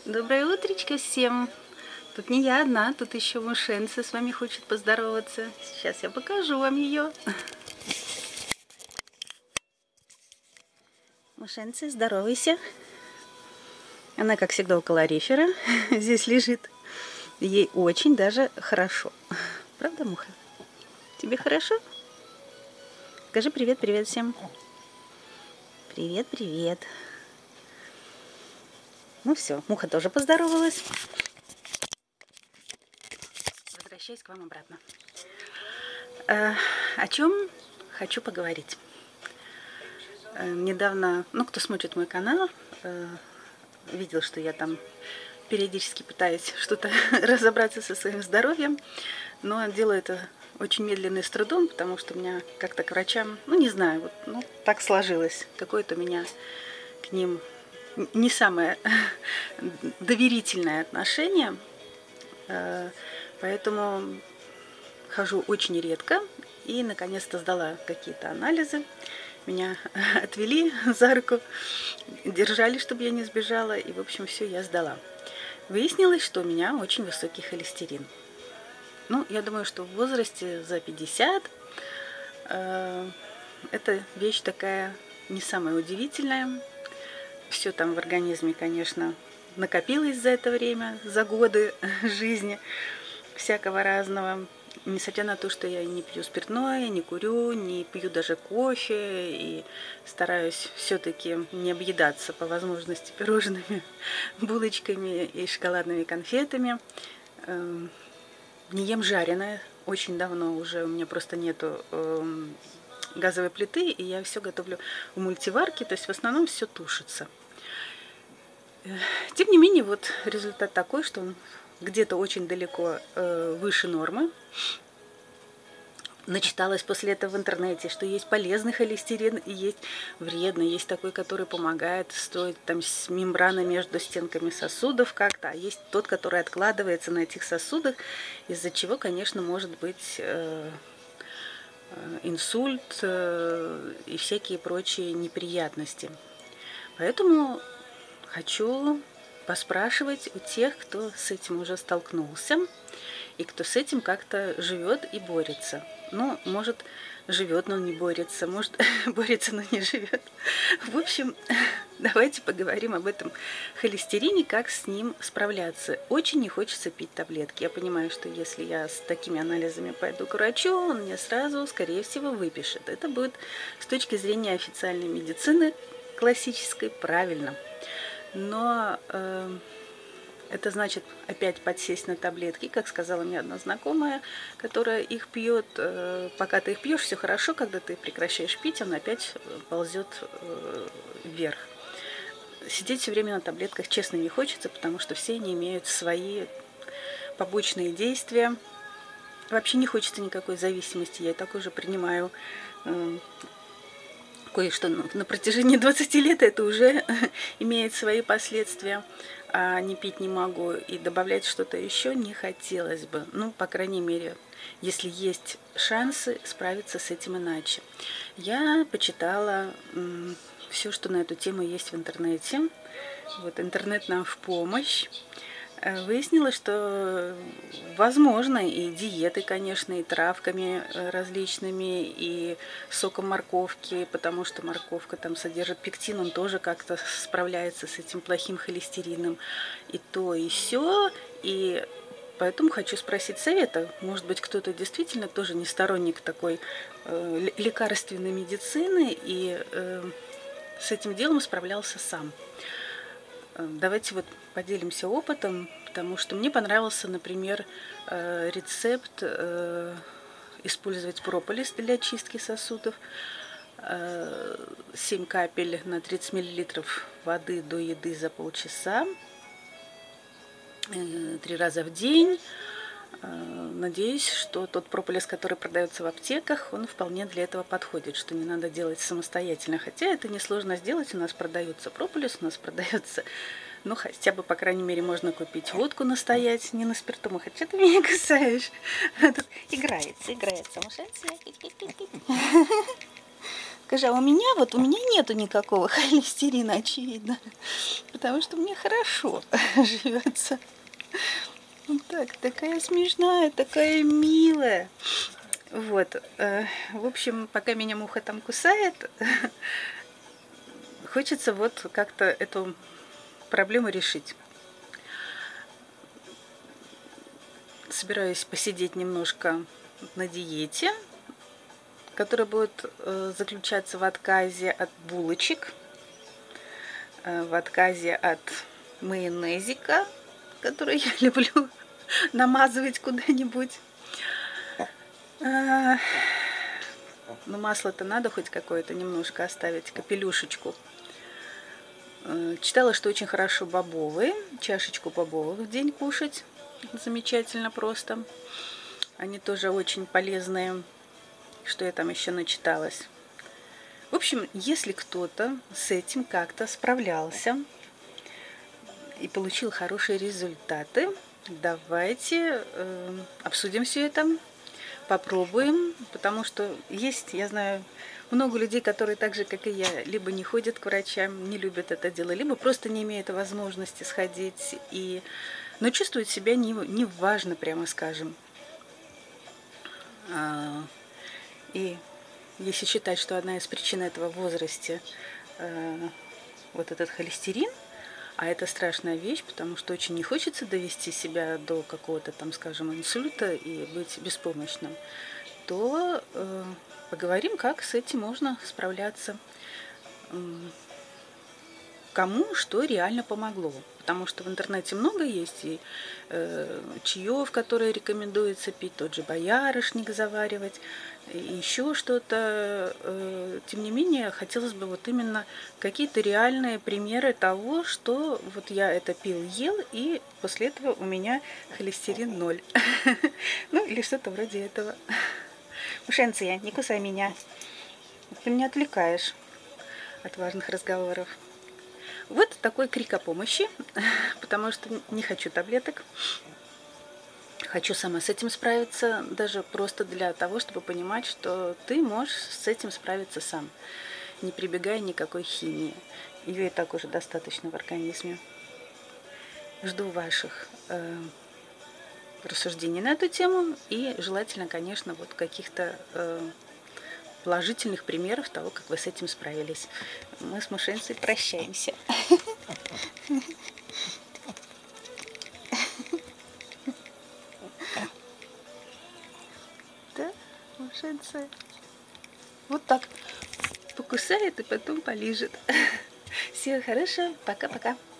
Доброе утречко всем! Тут не я одна, тут еще Мышенце с вами хочет поздороваться. Сейчас я покажу вам ее. Мышенце, здоровайся. Она, как всегда, около рефера. Здесь лежит. Ей очень даже хорошо. Правда, Муха? Тебе хорошо? Скажи привет-привет всем. Привет-привет. Ну все, Муха тоже поздоровалась. Возвращаюсь к вам обратно. О чем хочу поговорить. Недавно, кто смотрит мой канал, видел, что я там периодически пытаюсь что-то разобраться со своим здоровьем, но делаю это очень медленно и с трудом, потому что у меня как-то к врачам, не знаю, так сложилось. Какое-то у меня к ним не самое доверительное отношение, поэтому хожу очень редко и наконец-то сдала какие-то анализы. Меня отвели за руку, держали, чтобы я не сбежала, и, в общем, все я сдала. Выяснилось, что у меня очень высокий холестерин. Я думаю, что в возрасте за 50 эта вещь такая не самая удивительная. Все там в организме, конечно, накопилось за это время, за годы жизни, всякого разного. Несмотря на то, что я не пью спиртное, не курю, не пью даже кофе и стараюсь все-таки не объедаться по возможности пирожными, булочками и шоколадными конфетами. Не ем жареное очень давно уже, у меня просто нету газовой плиты, и я все готовлю в мультиварке, то есть в основном все тушится. Тем не менее, результат такой, что он где-то очень далеко выше нормы. Начиталась после этого в интернете, что есть полезный холестерин и есть вредный. Есть такой, который помогает строить там мембраны между стенками сосудов как-то, а есть тот, который откладывается на этих сосудах, из-за чего, конечно, может быть инсульт и всякие прочие неприятности. Поэтому хочу поспрашивать у тех, кто с этим уже столкнулся и кто с этим как-то живет и борется. Может, живет, но не борется, может, борется, но не живет. В общем, давайте поговорим об этом холестерине, как с ним справляться. Очень не хочется пить таблетки. Я понимаю, что если я с такими анализами пойду к врачу, он мне сразу, скорее всего, выпишет. Это будет с точки зрения официальной медицины классической правильно. Но это значит опять подсесть на таблетки, как сказала мне одна знакомая, которая их пьет. Пока ты их пьешь, все хорошо, когда ты прекращаешь пить, он опять ползет вверх. Сидеть все время на таблетках, честно, не хочется, потому что все они имеют свои побочные действия. Вообще не хочется никакой зависимости, я и так уже принимаю кое-что на протяжении 20 лет, это уже имеет свои последствия. А не пить не могу и добавлять что-то еще не хотелось бы. По крайней мере, если есть шансы справиться с этим иначе. Я почитала все, что на эту тему есть в интернете. Интернет нам в помощь. Выяснилось, что возможно и диеты, конечно, и травками различными, и соком морковки, потому что морковка там содержит пектин, он тоже как-то справляется с этим плохим холестерином, и то, и сё. И поэтому хочу спросить совета. Может быть, кто-то действительно тоже не сторонник такой лекарственной медицины и с этим делом справлялся сам. Давайте поделимся опытом, потому что мне понравился, например, рецепт использовать прополис для очистки сосудов. 7 капель на 30 мл воды до еды за полчаса, 3 раза в день. Надеюсь, что тот прополис, который продается в аптеках, он вполне для этого подходит, что не надо делать самостоятельно. Хотя это несложно сделать, у нас продается прополис, у нас продается, хотя бы, по крайней мере, можно купить водку настоять, не на спирту. Хотя ты меня кусаешь. Тут играется, Мышенце. Скажи, а у меня нету никакого холестерина, очевидно, потому что мне хорошо живется. Так, такая смешная, такая милая. Вот, в общем, пока меня муха там кусает, хочется вот как-то эту проблему решить. Собираюсь посидеть немножко на диете, которая будет заключаться в отказе от булочек, в отказе от майонезика, который я люблю намазывать куда-нибудь. Но масло-то надо хоть какое-то немножко оставить, капелюшечку. Читала, что очень хорошо бобовые, чашечку бобовых в день кушать. Замечательно просто. Они тоже очень полезные. Что я там еще начиталась? В общем, если кто-то с этим как-то справлялся и получил хорошие результаты, давайте обсудим все это, попробуем, потому что есть, я знаю, много людей, которые так же, как и я, либо не ходят к врачам, не любят это дело, либо просто не имеют возможности сходить, но чувствуют себя неважно, прямо скажем. И если считать, что одна из причин этого в возрасте вот этот холестерин, а это страшная вещь, потому что очень не хочется довести себя до какого-то там, скажем, инсульта и быть беспомощным, то поговорим, как с этим можно справляться. Кому что реально помогло. Потому что в интернете много есть и чаев, которые рекомендуется пить, тот же боярышник заваривать, и еще что-то. Тем не менее, хотелось бы вот именно какие-то реальные примеры того, что вот я это пил, ел, и после этого у меня холестерин 0. Ну, или что-то вроде этого. Мушенция, не кусай меня. Ты меня отвлекаешь от важных разговоров. Вот такой крик о помощи, потому что не хочу таблеток. Хочу сама с этим справиться, даже просто для того, чтобы понимать, что ты можешь с этим справиться сам, не прибегая никакой химии. Ее и так уже достаточно в организме. Жду ваших рассуждений на эту тему и желательно, конечно, вот каких-то положительных примеров того, как вы с этим справились. Мы с Мушенцей прощаемся. Да, Мушенция. Вот так покусает и потом полижет. Всего хорошего. Пока-пока.